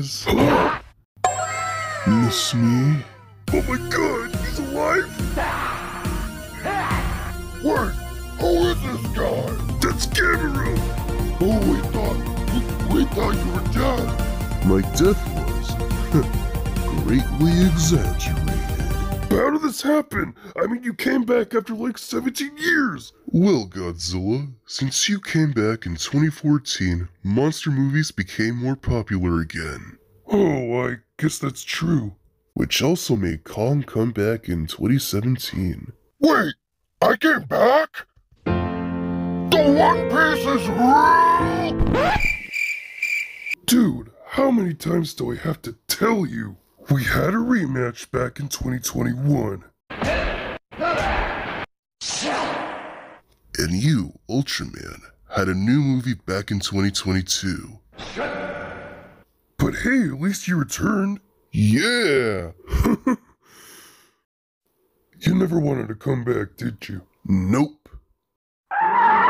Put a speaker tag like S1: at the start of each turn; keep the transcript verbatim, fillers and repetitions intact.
S1: years. Miss me? Oh my god, he's alive? Wait, who is this guy? That's Gamera! Oh, we thought, we thought you were dead. My death was greatly exaggerated. How did this happen? I mean, you came back after like seventeen years! Well, Godzilla, since you came back in twenty fourteen, monster movies became more popular again. Oh, I guess that's true. Which also made Kong come back in twenty seventeen. Wait, I came back? The One Piece is real? Dude, how many times do I have to tell you? We had a rematch back in twenty twenty-one. And you, Ultraman, had a new movie back in twenty twenty-two. But hey, at least you returned. Yeah! You never wanted to come back, did you? Nope.